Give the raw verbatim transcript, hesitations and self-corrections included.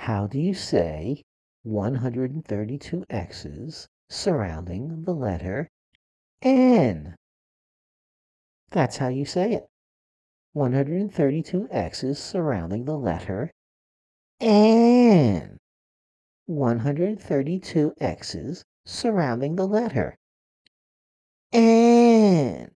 How do you say one hundred thirty-two X's surrounding the letter N? That's how you say it. one hundred thirty-two X's surrounding the letter N. one hundred thirty-two X's surrounding the letter N.